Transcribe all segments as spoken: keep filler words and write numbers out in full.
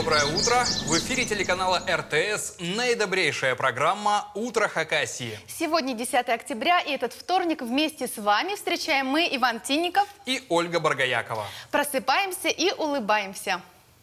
доброе утро! В эфире телеканала эр тэ эс наидобрейшая программа «Утро Хакасии». Сегодня десятое октября, и этот вторник вместе с вами встречаем мы, Иван Тинников и Ольга Баргаякова. Просыпаемся и улыбаемся.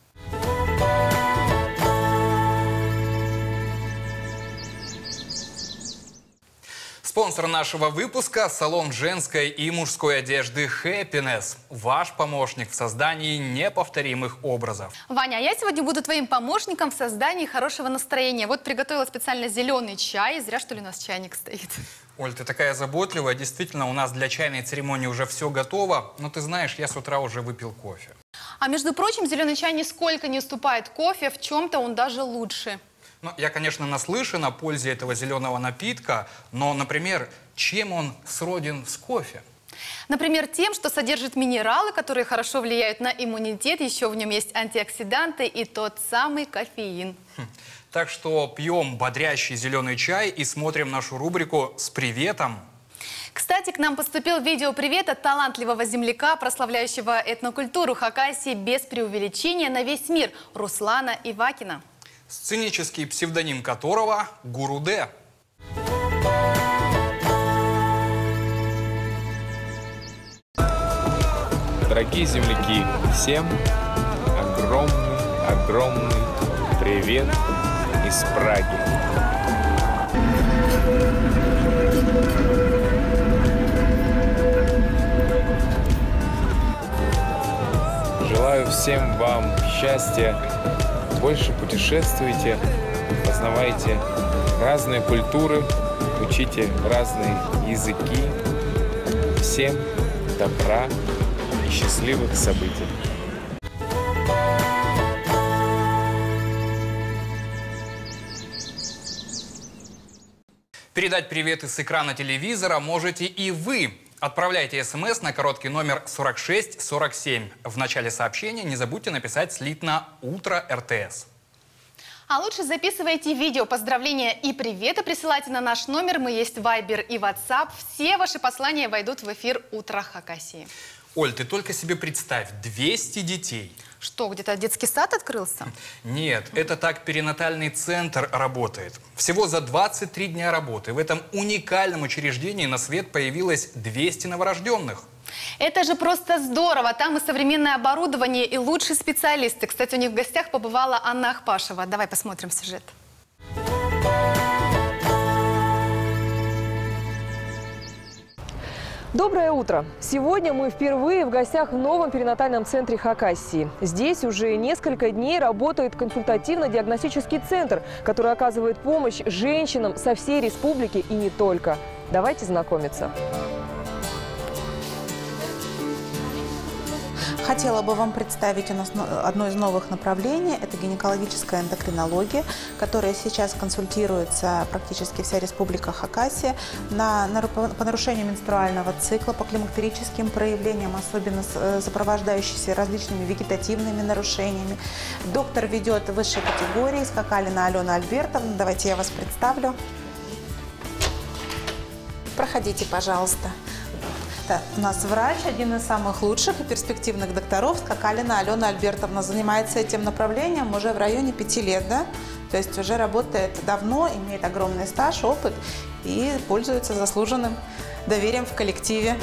Спонсор нашего выпуска – салон женской и мужской одежды Happiness. Ваш помощник в создании неповторимых образов. Ваня, а я сегодня буду твоим помощником в создании хорошего настроения. Вот приготовила специально зеленый чай. Зря, что ли, у нас чайник стоит. Оль, ты такая заботливая. Действительно, у нас для чайной церемонии уже все готово. Но ты знаешь, я с утра уже выпил кофе. А между прочим, зеленый чай нисколько не уступает кофе. В чем-то он даже лучше. Ну, я, конечно, наслышан о пользе этого зеленого напитка, но, например, чем он сроден с кофе? Например, тем, что содержит минералы, которые хорошо влияют на иммунитет, еще в нем есть антиоксиданты и тот самый кофеин. Хм. Так что пьем бодрящий зеленый чай и смотрим нашу рубрику «С приветом». Кстати, к нам поступил видео-привет от талантливого земляка, прославляющего этнокультуру Хакасии без преувеличения на весь мир, Руслана Ивакина. Сценический псевдоним которого – Гуруде. Дорогие земляки, всем огромный, огромный привет из Праги. Желаю всем вам счастья. Больше путешествуйте, познавайте разные культуры, учите разные языки. Всем добра и счастливых событий. Передать приветы с экрана телевизора можете и вы. Отправляйте смс на короткий номер сорок шесть сорок семь. В начале сообщения не забудьте написать слитно «Утро эр тэ эс». А лучше записывайте видео поздравления и приветы, присылайте на наш номер. Мы есть Вайбер и Ватсап. Все ваши послания войдут в эфир «Утро Хакасии». Оль, ты только себе представь, двести детей. Что, где-то детский сад открылся? Нет, это так перинатальный центр работает. Всего за двадцать три дня работы в этом уникальном учреждении на свет появилось двести новорожденных. Это же просто здорово. Там и современное оборудование, и лучшие специалисты. Кстати, у них в гостях побывала Анна Ахпашева. Давай посмотрим сюжет. Доброе утро! Сегодня мы впервые в гостях в новом перинатальном центре Хакасии. Здесь уже несколько дней работает консультативно-диагностический центр, который оказывает помощь женщинам со всей республики и не только. Давайте знакомиться. Хотела бы вам представить у нас одно из новых направлений. Это гинекологическая эндокринология, которая сейчас консультируется практически вся республика Хакасия на, на, по нарушению менструального цикла, по климактерическим проявлениям, особенно сопровождающимися различными вегетативными нарушениями. Доктор ведет высшей категории, Скакалина Алена Альбертовна. Давайте я вас представлю. Проходите, пожалуйста. Это у нас врач, один из самых лучших и перспективных докторов, Скакалина Алена Альбертовна. Занимается этим направлением уже в районе пяти лет, да? То есть уже работает давно, имеет огромный стаж, опыт и пользуется заслуженным доверием в коллективе.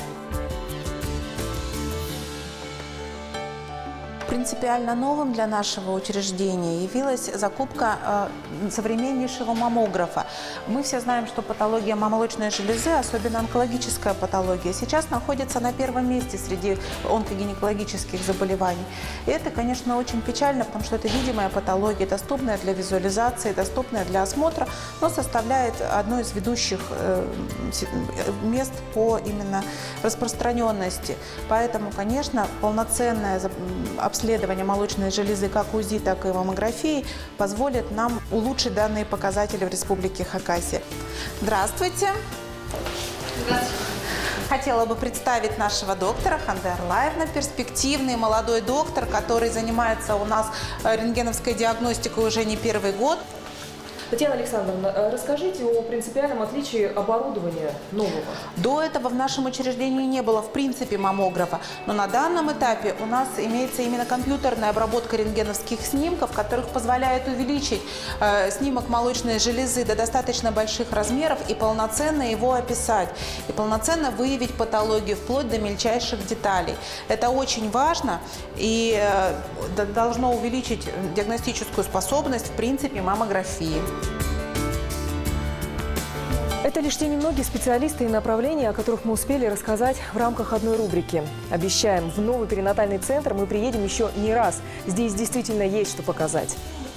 Принципиально новым для нашего учреждения явилась закупка э, современнейшего маммографа. Мы все знаем, что патология молочной железы, особенно онкологическая патология, сейчас находится на первом месте среди онкогинекологических заболеваний. И это, конечно, очень печально, потому что это видимая патология, доступная для визуализации, доступная для осмотра, но составляет одно из ведущих э, мест по именно распространенности. Поэтому, конечно, полноценное обследование Обследование молочной железы как УЗИ, так и маммографии позволит нам улучшить данные показатели в республике Хакасия. Здравствуйте. Здравствуйте. Хотела бы представить нашего доктора Ханде Арлаевна, перспективный молодой доктор, который занимается у нас рентгеновской диагностикой уже не первый год. Татьяна Александровна, расскажите о принципиальном отличии оборудования нового. До этого в нашем учреждении не было в принципе маммографа, но на данном этапе у нас имеется именно компьютерная обработка рентгеновских снимков, которых позволяет увеличить э, снимок молочной железы до достаточно больших размеров и полноценно его описать, и полноценно выявить патологию вплоть до мельчайших деталей. Это очень важно и э, должно увеличить диагностическую способность в принципе маммографии. Это лишь те немногие специалисты и направления, о которых мы успели рассказать в рамках одной рубрики. Обещаем, в новый перинатальный центр мы приедем еще не раз. Здесь действительно есть что показать.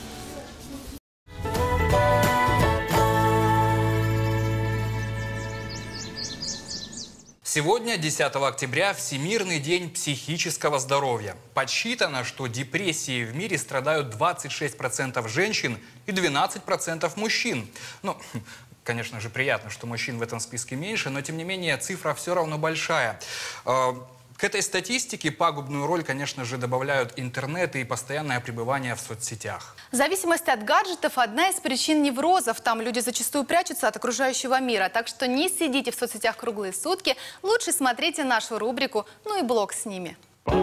Сегодня, десятого октября, Всемирный день психического здоровья. Подсчитано, что депрессией в мире страдают двадцать шесть процентов женщин и двенадцать процентов мужчин. Ну, конечно же, приятно, что мужчин в этом списке меньше, но, тем не менее, цифра все равно большая. К этой статистике пагубную роль, конечно же, добавляют интернет и постоянное пребывание в соцсетях. Зависимость от гаджетов – одна из причин неврозов. Там люди зачастую прячутся от окружающего мира. Так что не сидите в соцсетях круглые сутки. Лучше смотрите нашу рубрику, ну и блог с ними.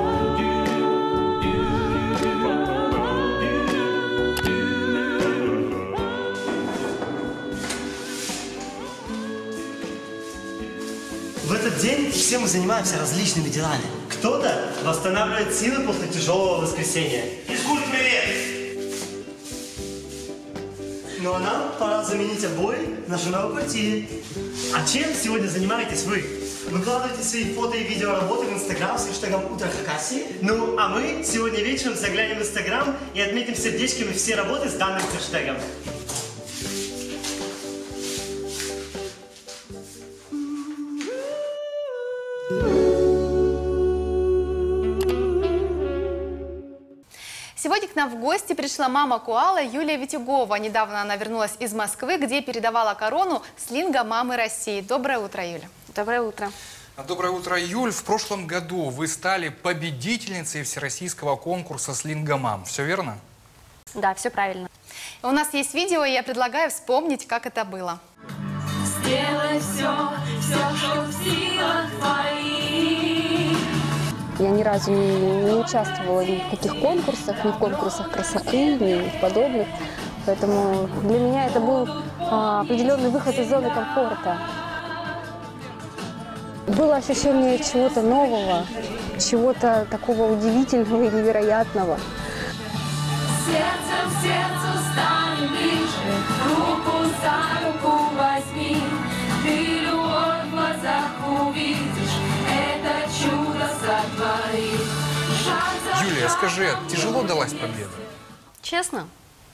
В этот день все мы занимаемся различными делами. Кто-то восстанавливает силы после тяжелого воскресенья. Физкульт-привет! Ну а нам пора заменить обои в нашей новой квартире. А чем сегодня занимаетесь вы? Выкладываете свои фото и видеоработы в Инстаграм с хэштегом «Утро Хакасии». Ну, а мы сегодня вечером заглянем в Инстаграм и отметим сердечками все работы с данным хэштегом. Сегодня к нам в гости пришла мама коала Юлия Витюгова. Недавно она вернулась из Москвы, где передавала корону слинга мамы России. Доброе утро, Юля. Доброе утро. Доброе утро, Юль. В прошлом году вы стали победительницей всероссийского конкурса «Слинга мам». Все верно? Да, все правильно. У нас есть видео, и я предлагаю вспомнить, как это было. Сделай все, все, что в силах твоих. Я ни разу не, не участвовала ни в каких конкурсах, ни в конкурсах красоты, ни в подобных. Поэтому для меня это был а, определенный выход из зоны комфорта. Было ощущение чего-то нового, чего-то такого удивительного и невероятного. Сердцем к сердцу стань ближе, руку за руку возьми. Ты любовь в глазах увидишь, это чудо сотворит. Юлия, скажи, тяжело далась победа? Честно?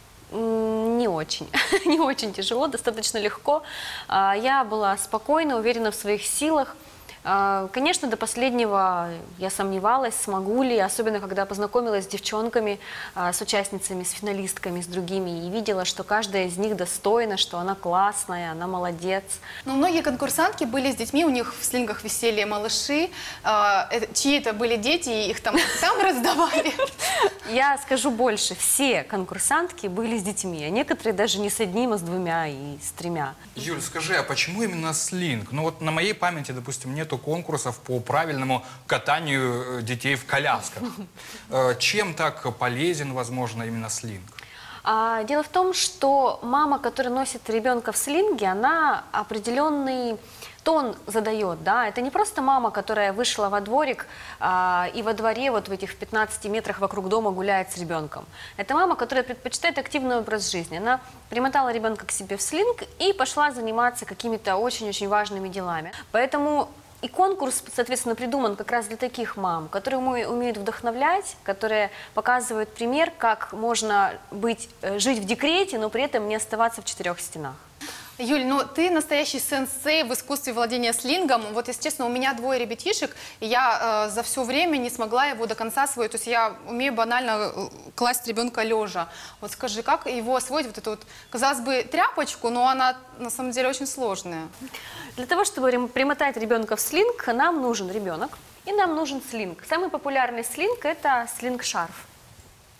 Не очень. Не очень тяжело, достаточно легко. Я была спокойна, уверена в своих силах. Конечно, до последнего я сомневалась, смогу ли, особенно когда познакомилась с девчонками, с участницами, с финалистками, с другими, и видела, что каждая из них достойна, что она классная, она молодец. Ну, многие конкурсантки были с детьми, у них в слингах висели малыши, чьи это были дети, и их там, там раздавали. Я скажу больше, все конкурсантки были с детьми, а некоторые даже не с одним, а с двумя и с тремя. Юль, скажи, а почему именно слинг? Ну вот на моей памяти, допустим, нету конкурсов по правильному катанию детей в колясках. Чем так полезен, возможно, именно слинг? А, дело в том, что мама, которая носит ребенка в слинге, она определенный тон задает, да, это не просто мама, которая вышла во дворик а, и во дворе вот в этих пятнадцати метрах вокруг дома гуляет с ребенком. Это мама, которая предпочитает активный образ жизни. Она примотала ребенка к себе в слинг и пошла заниматься какими-то очень-очень важными делами. Поэтому и конкурс, соответственно, придуман как раз для таких мам, которые умеют вдохновлять, которые показывают пример, как можно быть, жить в декрете, но при этом не оставаться в четырех стенах. Юль, ну ты настоящий сенсей в искусстве владения слингом. Вот, если честно, у меня двое ребятишек, и я э, за все время не смогла его до конца освоить. То есть я умею банально класть ребенка лежа. Вот скажи, как его освоить, вот эту вот, казалось бы, тряпочку, но она на самом деле очень сложная. Для того, чтобы примотать ребенка в слинг, нам нужен ребенок и нам нужен слинг. Самый популярный слинг – это слинг-шарф. Вот.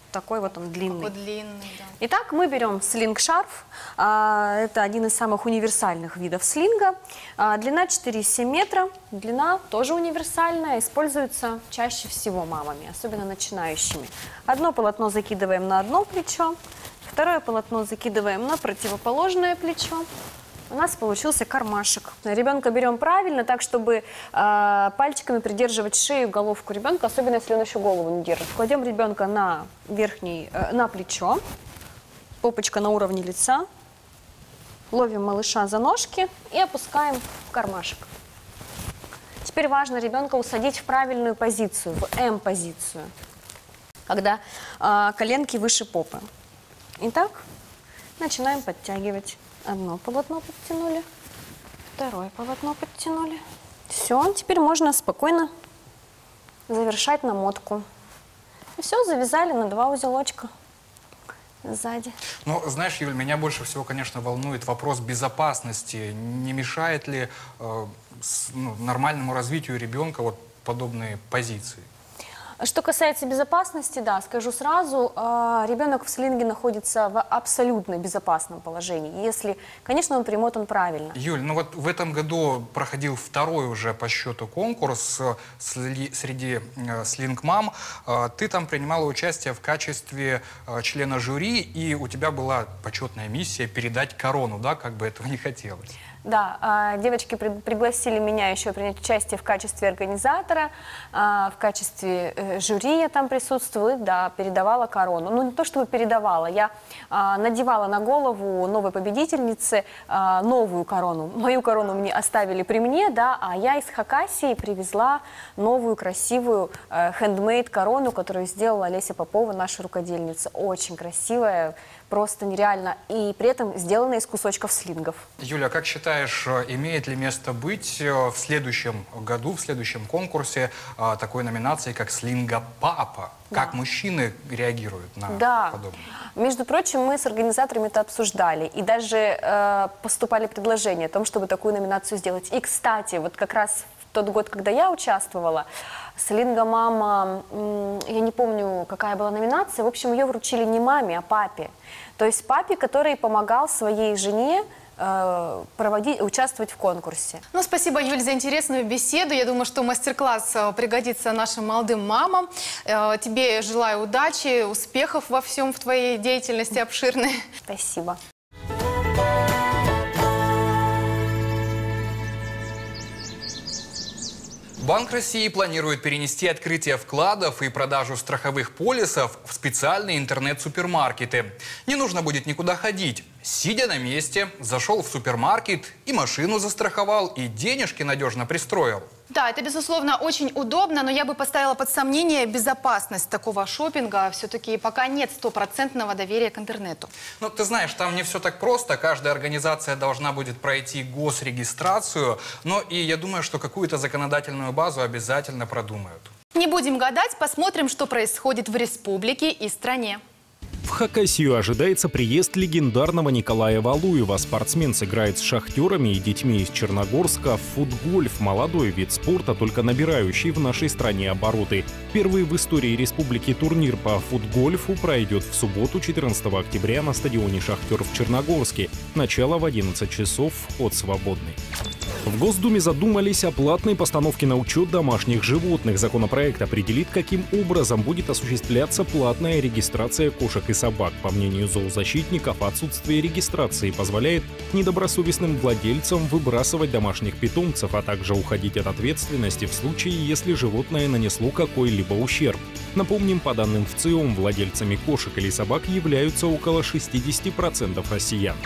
такой вот он длинный. Такой длинный, да. Итак, мы берем слинг-шарф. А, это один из самых универсальных видов слинга. А, длина четыре и семь метра. Длина тоже универсальная. Используется чаще всего мамами, особенно начинающими. Одно полотно закидываем на одно плечо. Второе полотно закидываем на противоположное плечо. У нас получился кармашек. Ребенка берем правильно, так, чтобы э, пальчиками придерживать шею, головку ребенка, особенно если он еще голову не держит. Кладем ребенка на верхний, э, на плечо, попочка на уровне лица, ловим малыша за ножки и опускаем в кармашек. Теперь важно ребенка усадить в правильную позицию, в М-позицию, когда э, коленки выше попы. Итак, начинаем подтягивать. Одно полотно подтянули, второе полотно подтянули. Все, теперь можно спокойно завершать намотку. И все, завязали на два узелочка сзади. Ну, знаешь, Юль, меня больше всего, конечно, волнует вопрос безопасности. Не мешает ли э, с, ну, нормальному развитию ребенка вот подобные позиции? Что касается безопасности, да, скажу сразу, ребенок в слинге находится в абсолютно безопасном положении, если, конечно, он примотан правильно. Юль, ну вот в этом году проходил второй уже по счету конкурс среди слинг-мам. Ты там принимала участие в качестве члена жюри, и у тебя была почетная миссия передать корону, да, как бы этого не хотелось. Да, девочки пригласили меня еще принять участие в качестве организатора, в качестве жюри я там присутствовала, и, да, передавала корону. Ну, не то чтобы передавала, я надевала на голову новой победительницы новую корону. Мою корону мне оставили при мне, да, а я из Хакасии привезла новую красивую хендмейд корону, которую сделала Олеся Попова, наша рукодельница. Очень красивая, просто нереально, и при этом сделана из кусочков слингов. Юля, как считаешь, имеет ли место быть в следующем году, в следующем конкурсе такой номинации, как «Слинга-папа»? Да. Как мужчины реагируют на да. подобное? Между прочим, мы с организаторами это обсуждали, и даже э, поступали предложения о том, чтобы такую номинацию сделать. И, кстати, вот как раз в тот год, когда я участвовала, «Слинга-мама», я не помню, какая была номинация, в общем, ее вручили не маме, а папе. То есть папе, который помогал своей жене э, проводить, участвовать в конкурсе. Ну, спасибо, Юль, за интересную беседу. Я думаю, что мастер-класс пригодится нашим молодым мамам. Э, тебе желаю удачи, успехов во всем в твоей деятельности обширной. Спасибо. Банк России планирует перенести открытие вкладов и продажу страховых полисов в специальные интернет-супермаркеты. Не нужно будет никуда ходить. Сидя на месте, зашел в супермаркет и машину застраховал, и денежки надежно пристроил. Да, это, безусловно, очень удобно, но я бы поставила под сомнение безопасность такого шопинга. Все-таки пока нет стопроцентного доверия к интернету. Ну, ты знаешь, там не все так просто. Каждая организация должна будет пройти госрегистрацию. Но и я думаю, что какую-то законодательную базу обязательно продумают. Не будем гадать, посмотрим, что происходит в республике и стране. В Хакасию ожидается приезд легендарного Николая Валуева. Спортсмен сыграет с шахтерами и детьми из Черногорска в футгольф. Молодой вид спорта, только набирающий в нашей стране обороты. Первый в истории республики турнир по футгольфу пройдет в субботу, четырнадцатого октября, на стадионе «Шахтер» в Черногорске. Начало в одиннадцать часов, вход свободный. В Госдуме задумались о платной постановке на учет домашних животных. Законопроект определит, каким образом будет осуществляться платная регистрация кошек и собак. По мнению зоозащитников, отсутствие регистрации позволяет недобросовестным владельцам выбрасывать домашних питомцев, а также уходить от ответственности в случае, если животное нанесло какой-либо ущерб. Напомним, по данным ВЦИОМ, владельцами кошек или собак являются около шестидесяти процентов россиян.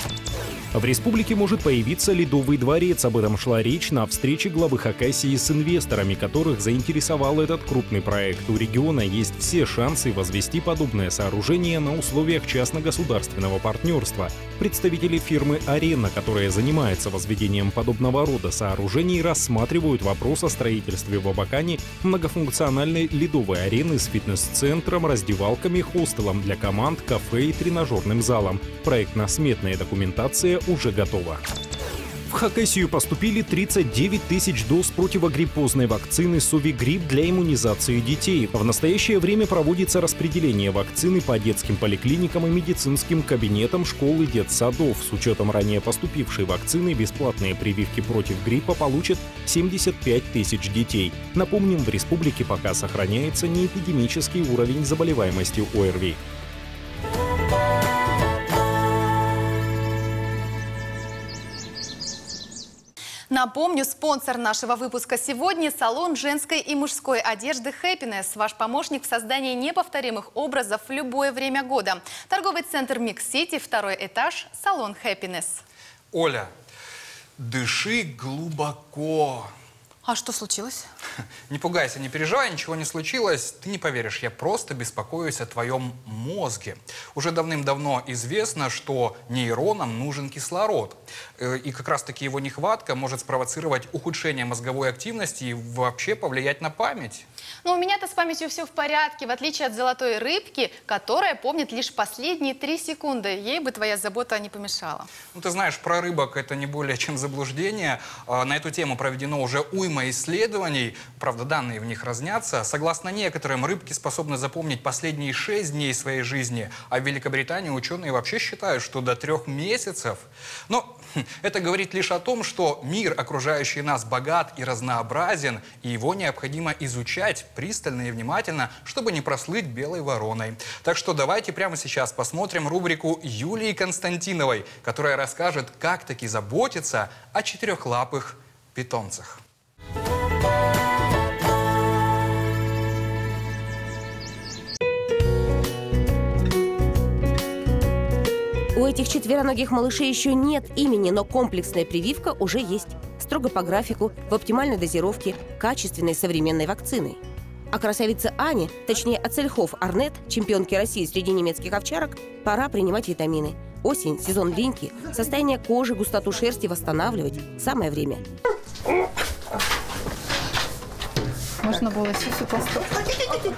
В республике может появиться Ледовый дворец. Об этом шла речь на встрече главы Хакасии с инвесторами, которых заинтересовал этот крупный проект. У региона есть все шансы возвести подобное сооружение на условиях частно-государственного партнерства. Представители фирмы «Арена», которая занимается возведением подобного рода сооружений, рассматривают вопрос о строительстве в Абакане многофункциональной ледовой арены с фитнес-центром, раздевалками, хостелом для команд, кафе и тренажерным залом. Проектно-сметная документация уже готова. В Хакасию поступили тридцать девять тысяч доз противогриппозной вакцины Совигрипп для иммунизации детей. В настоящее время проводится распределение вакцины по детским поликлиникам и медицинским кабинетам школ и детсадов. С учетом ранее поступившей вакцины бесплатные прививки против гриппа получат семьдесят пять тысяч детей. Напомним, в республике пока сохраняется неэпидемический уровень заболеваемости ОРВИ. Напомню, спонсор нашего выпуска сегодня – салон женской и мужской одежды Happiness. Ваш помощник в создании неповторимых образов в любое время года. Торговый центр Микс-Сити, второй этаж, салон Happiness. Оля, дыши глубоко. А что случилось? Не пугайся, не переживай, ничего не случилось. Ты не поверишь, я просто беспокоюсь о твоем мозге. Уже давным-давно известно, что нейронам нужен кислород. И как раз-таки его нехватка может спровоцировать ухудшение мозговой активности и вообще повлиять на память. Но у меня-то с памятью все в порядке, в отличие от золотой рыбки, которая помнит лишь последние три секунды. Ей бы твоя забота не помешала. Ну, ты знаешь, про рыбок это не более чем заблуждение. На эту тему проведено уже уйма исследований. Правда, данные в них разнятся. Согласно некоторым, рыбки способны запомнить последние шесть дней своей жизни. А в Великобритании ученые вообще считают, что до трех месяцев. Но это говорит лишь о том, что мир, окружающий нас, богат и разнообразен, и его необходимо изучать пристально и внимательно, чтобы не прослыть белой вороной. Так что давайте прямо сейчас посмотрим рубрику Юлии Константиновой, которая расскажет, как таки заботиться о четырехлапых питомцах. У этих четвероногих малышей еще нет имени, но комплексная прививка уже есть. Строго по графику, в оптимальной дозировке, качественной современной вакциной. А красавице Ане, точнее Ацельхоф Арнет, чемпионке России среди немецких овчарок, пора принимать витамины. Осень, сезон линьки, состояние кожи, густоту шерсти восстанавливать. Самое время. Можно было сисю поставить.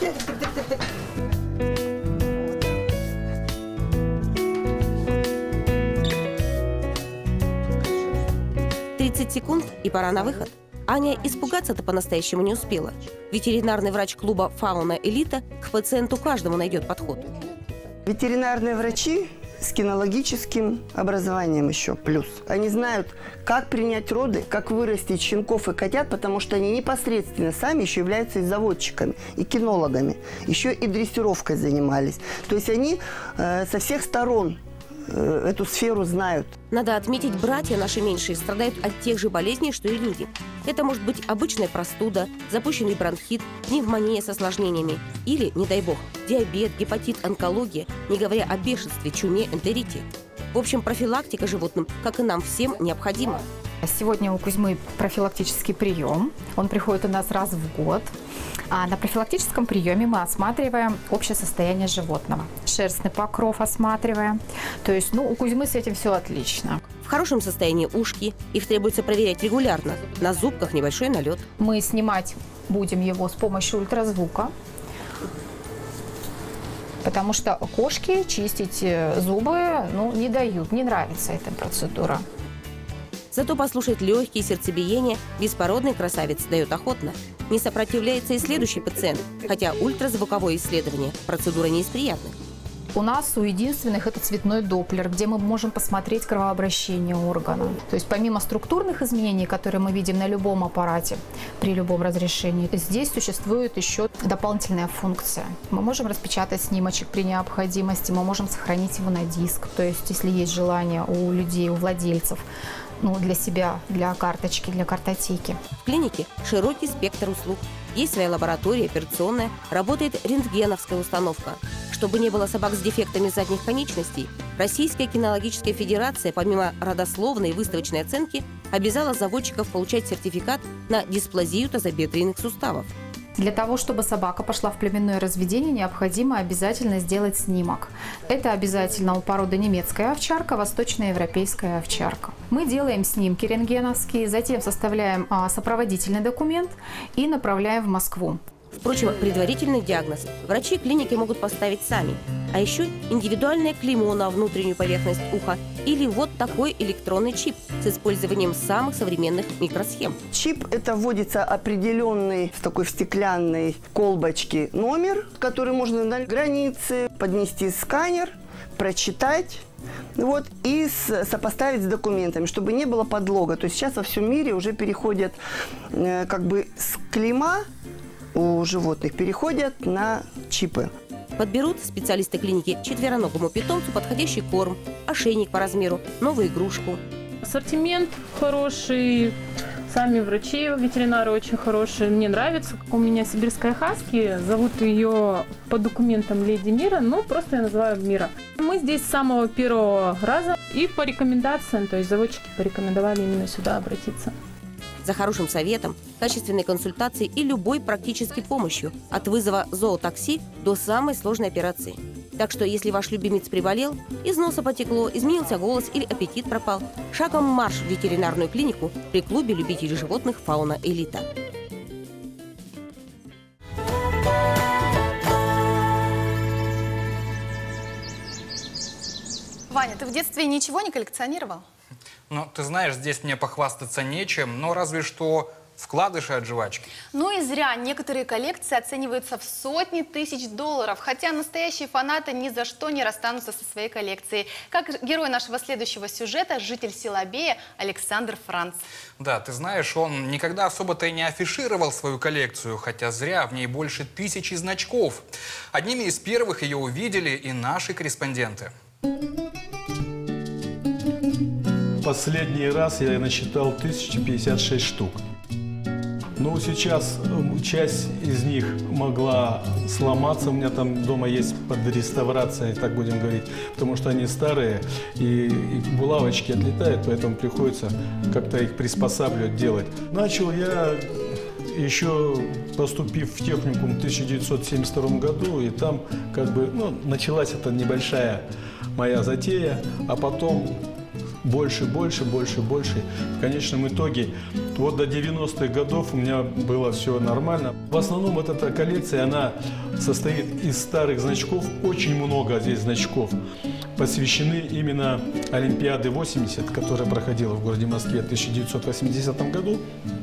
тридцать секунд и пора на выход. Аня испугаться-то по-настоящему не успела. Ветеринарный врач клуба «Фауна Элита» к пациенту каждому найдет подход. Ветеринарные врачи с кинологическим образованием еще плюс. Они знают, как принять роды, как вырастить щенков и котят, потому что они непосредственно сами еще являются и заводчиками, и кинологами. Еще и дрессировкой занимались. То есть они э, со всех сторон э, эту сферу знают. Надо отметить, братья наши меньшие страдают от тех же болезней, что и люди. Это может быть обычная простуда, запущенный бронхит, пневмония с осложнениями или, не дай бог, диабет, гепатит, онкология, не говоря о бешенстве, чуме, энтерите. В общем, профилактика животным, как и нам всем, необходима. Сегодня у Кузьмы профилактический прием. Он приходит у нас раз в год. А на профилактическом приеме мы осматриваем общее состояние животного. Шерстный покров осматриваем. То есть, ну, у Кузьмы с этим все отлично. В хорошем состоянии ушки. Их требуется проверять регулярно. На зубках небольшой налет. Мы снимать будем его с помощью ультразвука. Потому что кошки чистить зубы, ну, не дают. Не нравится эта процедура. Зато послушать легкие сердцебиения беспородный красавец дает охотно. Не сопротивляется и следующий пациент, хотя ультразвуковое исследование – процедура не из приятных. У нас у единственных это цветной доплер, где мы можем посмотреть кровообращение органа. То есть помимо структурных изменений, которые мы видим на любом аппарате при любом разрешении, здесь существует еще дополнительная функция. Мы можем распечатать снимочек при необходимости, мы можем сохранить его на диск. То есть если есть желание у людей, у владельцев, ну, для себя, для карточки, для картотеки. В клинике широкий спектр услуг. Есть своя лаборатория, операционная, работает рентгеновская установка. Чтобы не было собак с дефектами задних конечностей, Российская кинологическая федерация, помимо родословной и выставочной оценки, обязала заводчиков получать сертификат на дисплазию тазобедренных суставов. Для того, чтобы собака пошла в племенное разведение, необходимо обязательно сделать снимок. Это обязательно у породы немецкая овчарка, восточноевропейская овчарка. Мы делаем снимки рентгеновские, затем составляем а, сопроводительный документ и направляем в Москву. Впрочем, предварительный диагноз врачи клиники могут поставить сами. А еще индивидуальное клеймо на внутреннюю поверхность уха Или вот такой электронный чип с использованием самых современных микросхем. Чип – это вводится определенный в такой в стеклянной колбочке номер, который можно на границе поднести сканер, прочитать. Вот, и с, сопоставить с документами, чтобы не было подлога. То есть сейчас во всем мире уже переходят э, как бы с клейма у животных, переходят на чипы. Подберут специалисты клиники четвероногому питомцу подходящий корм, ошейник по размеру, новую игрушку. Ассортимент хороший, сами врачи, ветеринары очень хорошие. Мне нравится. У меня сибирская хаски, зовут ее по документам Леди Мира, но просто я называю Мира. Мы здесь с самого первого раза и по рекомендациям, то есть заводчики порекомендовали именно сюда обратиться. За хорошим советом, качественной консультацией и любой практической помощью, от вызова зоотакси до самой сложной операции. Так что, если ваш любимец приболел, из носа потекло, изменился голос или аппетит пропал, шагом марш в ветеринарную клинику при клубе любителей животных «Фауна Элита». Ваня, ты в детстве ничего не коллекционировал? Ну, ты знаешь, здесь мне похвастаться нечем, но разве что вкладыши от жвачки. Ну и зря. Некоторые коллекции оцениваются в сотни тысяч долларов, хотя настоящие фанаты ни за что не расстанутся со своей коллекцией. Как герой нашего следующего сюжета, житель Силабея Александр Франц. Да, ты знаешь, он никогда особо-то и не афишировал свою коллекцию, хотя зря, в ней больше тысячи значков. Одними из первых ее увидели и наши корреспонденты. Последний раз я насчитал тысячу пятьдесят шесть штук. Ну, сейчас часть из них могла сломаться. У меня там дома есть под реставрацией, так будем говорить, потому что они старые, и, и булавочки отлетают, поэтому приходится как-то их приспосабливать, делать. Начал я еще, поступив в техникум в тысяча девятьсот семьдесят втором году, и там как бы, ну, началась эта небольшая моя затея, а потом больше, больше, больше, больше. В конечном итоге, вот до девяностых годов у меня было все нормально. В основном вот эта коллекция, она состоит из старых значков. Очень много здесь значков посвящены именно Олимпиаде восемьдесят, которая проходила в городе Москве в тысяча девятьсот восьмидесятом году.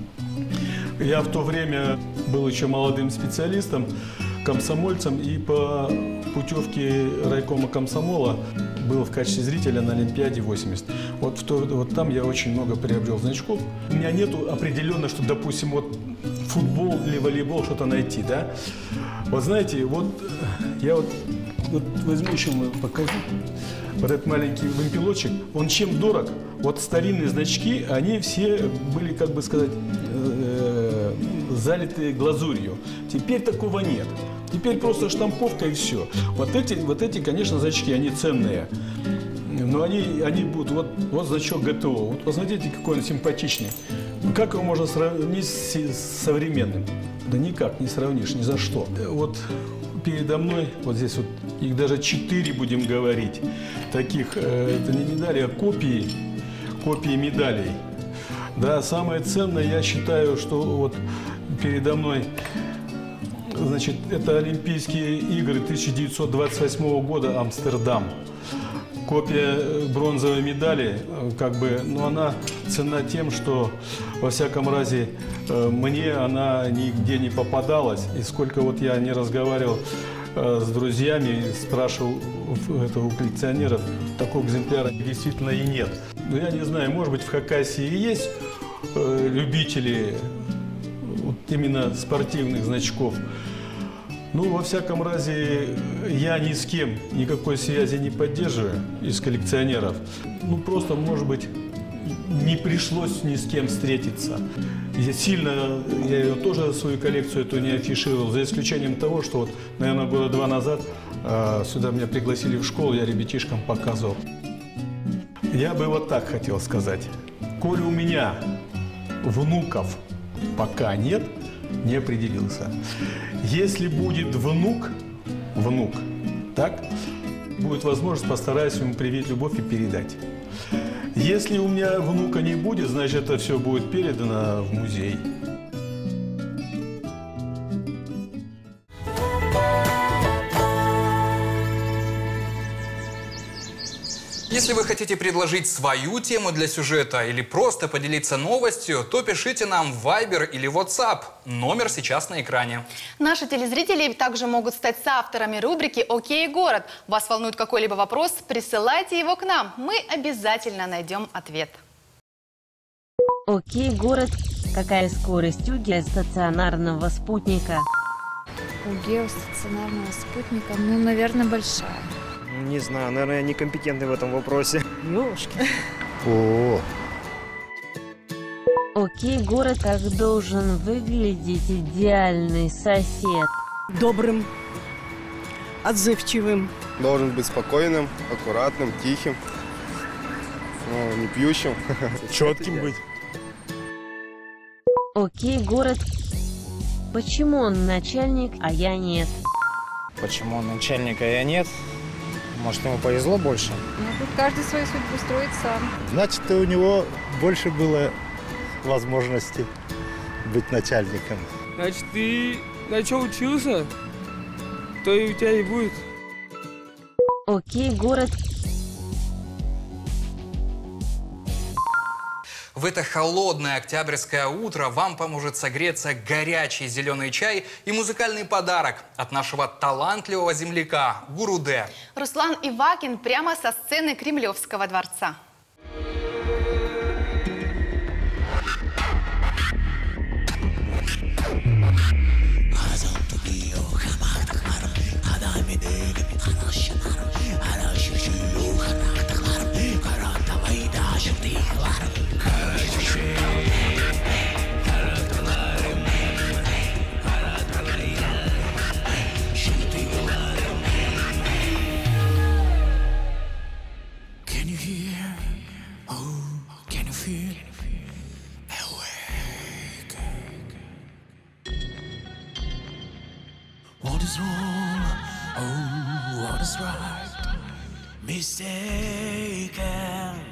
Я в то время был еще молодым специалистом, комсомольцем, и по путевке райкома комсомола был в качестве зрителя на Олимпиаде восемьдесят. Вот, в то, вот там я очень много приобрел значков. У меня нету определенно, что, допустим, вот футбол или волейбол что-то найти, да? Вот знаете, вот я вот, вот возьму еще, покажу. Вот этот маленький вымпелочек, он чем дорог? Вот старинные значки, они все были, как бы сказать, э -э, залиты глазурью. Теперь такого нет. Теперь просто штамповка и все. Вот эти, вот эти, конечно, значки, они ценные. Но они, они будут, вот, вот значок ГТО. Вот посмотрите, какой он симпатичный. Как его можно сравнить с, с современным? Да никак не сравнишь, ни за что. Вот передо мной, вот здесь вот, их даже четыре, будем говорить, таких, э, это не медали, а копии, копии медалей. Да, самое ценное, я считаю, что вот передо мной, значит, это Олимпийские игры тысяча девятьсот двадцать восьмого года, Амстердам. Копия бронзовой медали, как бы, ну, она ценна тем, что, во всяком разе, мне она нигде не попадалась. И сколько вот я не разговаривал с друзьями, спрашивал это у коллекционеров, такого экземпляра действительно и нет. Ну, я не знаю, может быть, в Хакасии есть любители вот именно спортивных значков. Ну, во всяком разе, я ни с кем никакой связи не поддерживаю из коллекционеров. Ну, просто, может быть, не пришлось ни с кем встретиться. Я сильно, я ее тоже, свою коллекцию эту не афишировал, за исключением того, что вот, наверное, года два назад э, сюда меня пригласили в школу, я ребятишкам показывал. Я бы вот так хотел сказать. Коли у меня внуков пока нет, не определился. Если будет внук, внук, так, будет возможность, постараюсь ему привить любовь и передать. Если у меня внука не будет, значит, это все будет передано в музей. Если вы хотите предложить свою тему для сюжета или просто поделиться новостью, то пишите нам в Viber или WhatsApp. Номер сейчас на экране. Наши телезрители также могут стать соавторами рубрики «Окей, город». Вас волнует какой-либо вопрос? Присылайте его к нам. Мы обязательно найдем ответ. Окей, город. Какая скорость у геостационарного спутника? У геостационарного спутника, ну, наверное, большая. Не знаю, наверное, я некомпетентный в этом вопросе. Ёшки. О. Окей, город. Как должен выглядеть идеальный сосед? Добрым, отзывчивым. Должен быть спокойным, аккуратным, тихим, ну, не пьющим. Четким быть. Окей, город. Почему он начальник, а я нет? Почему он начальник, а я нет? Может, ему повезло больше? Ну, тут каждый свою судьбу строит сам. Значит, у него больше было возможности быть начальником. Значит, ты на что учился, то и у тебя и будет. Окей, город. В это холодное октябрьское утро вам поможет согреться горячий зеленый чай и музыкальный подарок от нашего талантливого земляка Гуруде. Руслан Ивакин прямо со сцены Кремлевского дворца. What is wrong? Oh, what is right? Mistaken.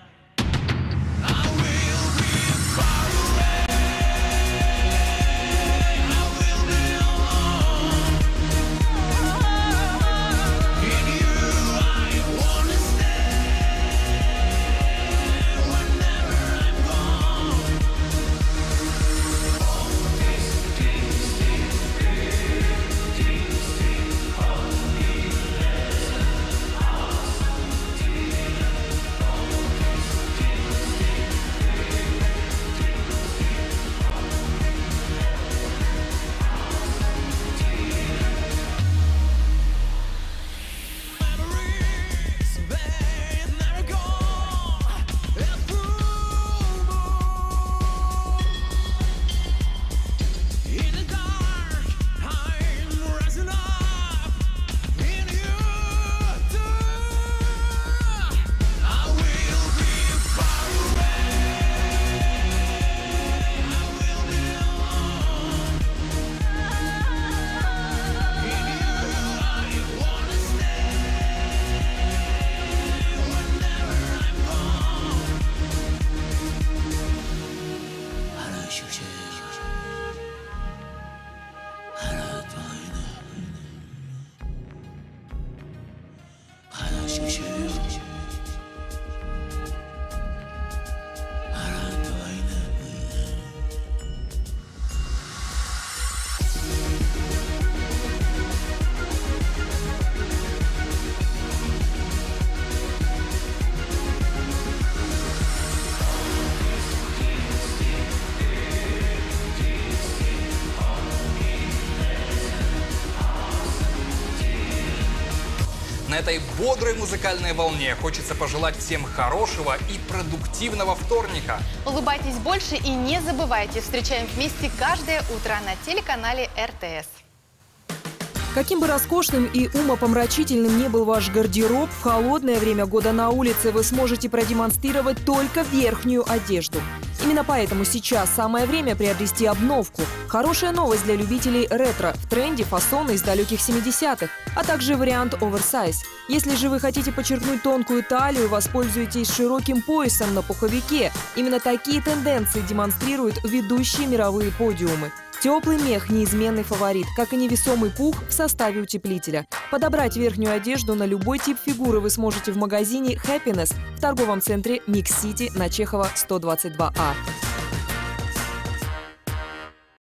На этой бодрой музыкальной волне хочется пожелать всем хорошего и продуктивного вторника. Улыбайтесь больше и не забывайте, встречаем вместе каждое утро на телеканале эр тэ эс. Каким бы роскошным и умопомрачительным ни был ваш гардероб, в холодное время года на улице вы сможете продемонстрировать только верхнюю одежду. Именно поэтому сейчас самое время приобрести обновку. Хорошая новость для любителей ретро. В тренде фасоны из далеких семидесятых, а также вариант оверсайз. Если же вы хотите подчеркнуть тонкую талию, воспользуйтесь широким поясом на пуховике. Именно такие тенденции демонстрируют ведущие мировые подиумы. Теплый мех – неизменный фаворит, как и невесомый пух в составе утеплителя. Подобрать верхнюю одежду на любой тип фигуры вы сможете в магазине Happiness в торговом центре Микс Сити на Чехова сто двадцать два А.